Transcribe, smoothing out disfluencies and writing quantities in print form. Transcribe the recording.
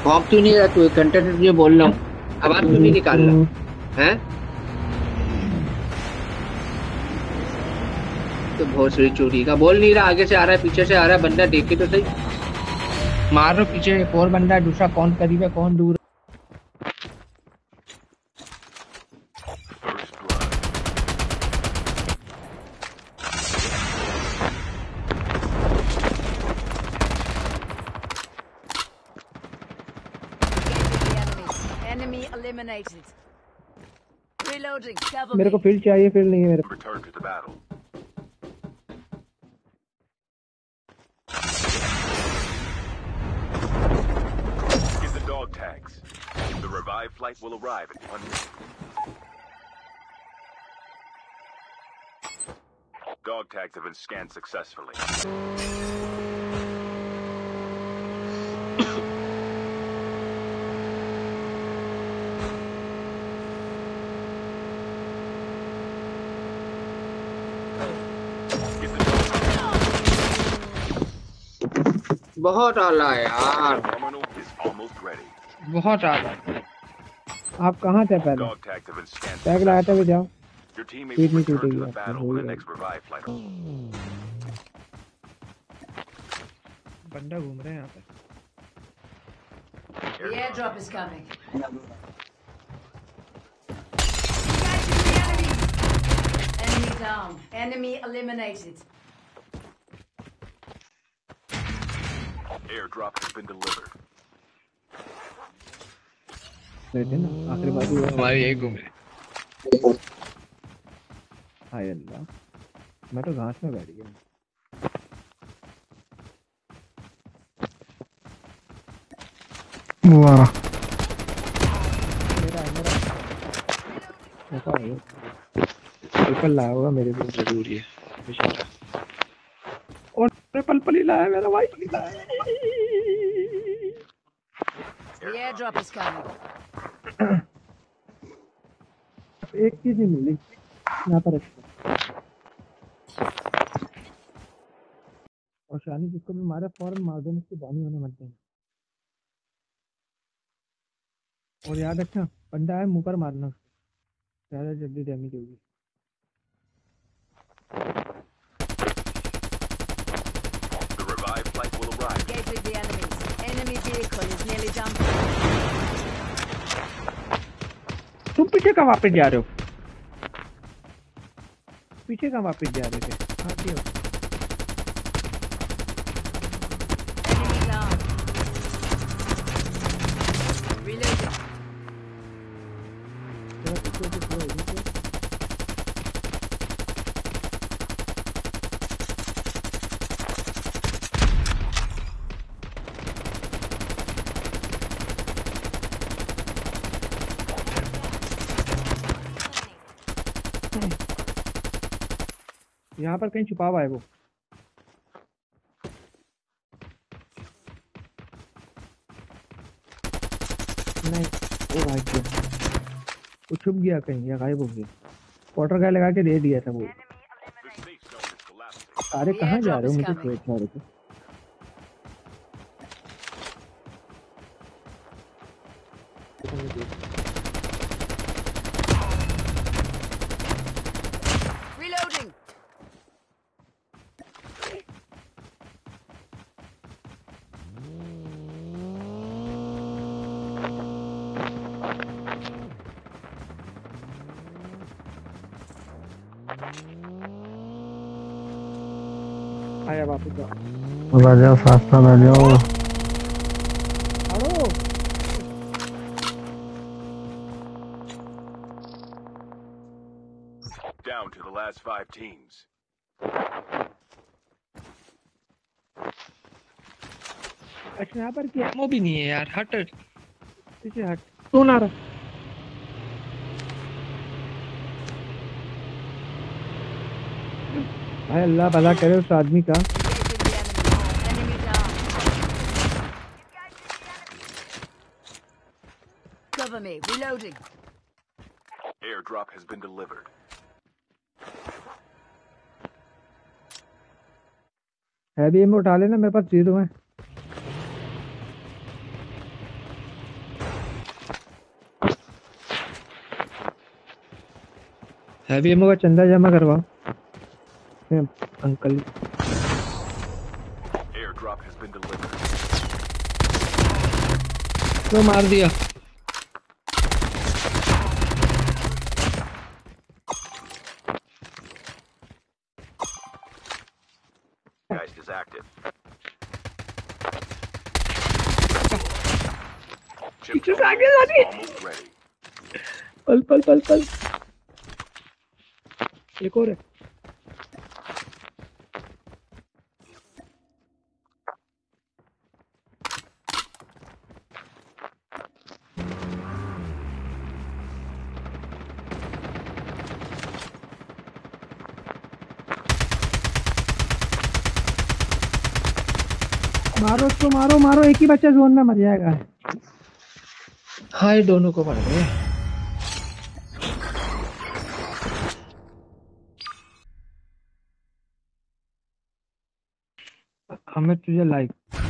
भौंक क्यों नहीं रहा तू? 1 घंटे से तुझे बोल रहा हूँ, आवाज क्यों नहीं निकाल रहा है? तो भोसड़ी चोरी का बोल नहीं रहा, आगे से आ रहा है पीछे से आ रहा है बंदा, देखे तो सही। मार रो पीछे एक और बंदा है, दूसरा कौन करीब है कौन दूर है। मेरे को फील्ड चाहिए, फील्ड नहीं है मेरे पास। Dog tags. The revived flight will arrive in 1 minute. Dog tags have been scanned successfully. बहुत आला है यार, बहुत आला। आप कहाँ थे पहले? टैग लगाया था, जाओ। स्पीड नहीं टूटेगी। बंदा घूम रहे हैं यहाँ पे। The airdrop is coming. Enemy down. Enemy eliminated. Airdrop has been delivered. लेते ना आखिरी बात हुआ हमारी यही घूम रहे। हाय अल्लाह, मैं तो घास में बैठ गया। वाह मेरा ट्रिपल लाया होगा मेरे लिए, जरूरी है। और ट्रिपल ही लाया मेरा भाई। The airdrop is coming. एक चीज नहीं मिली यहाँ पर अच्छा। और शानी जिसको भी मारे फौरन मार दो, उसकी बानी होने मत देना। और याद रखना, बंदा है मुंह पर मारना, ज्यादा जल्दी डैमेज होगी। The revived flight will arrive. Engage with the enemies. Enemy vehicle is nearly jumped. तुम पीछे कहाँ वापस जा रहे हो? पीछे कहाँ वापस जा रहे थे? आगे हो। Enemy down. Reloading. तेरा पीछे से slow है, नीचे। यहाँ पर कहीं छुपा हुआ है वो। नहीं वो भाई वो छुप गया कहीं या गायब हो गया। वाटर का लगा के दे दिया था वो। सारे कहाँ जा रहे हो? मुझे खेत जा रहे थे। Reloading. आया वापस जाओ। राजा फास्ता आ जाओ। Hello Down to the last 5 teams. अच्छा यहाँ पर क्या? वो भी नहीं है यार, हट पीछे हट। कौन आ रहा? भाई अल्लाह भला करे उस आदमी का। Cover me. Reloading. Airdrop has been delivered. Heavy एम उठा लेना, मेरे पास 0 है। हैवी एमो का चंदा जमा करवाओ uncle. Airdrop has been delivered. तो मार दिया। Guys is active. Chip पीछे से terminal आगे is आगे। almost ready. पल पल पल पल। एक और है। मारो उसको, मारो मारो, एक ही बच्चा जोन में मर जाएगा। हाँ ये दोनों को पड़ गए। हमें तुझे लाइक